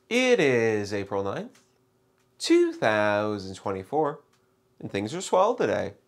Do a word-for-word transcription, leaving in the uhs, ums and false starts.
It is April ninth, two thousand twenty-four, and things are swell today.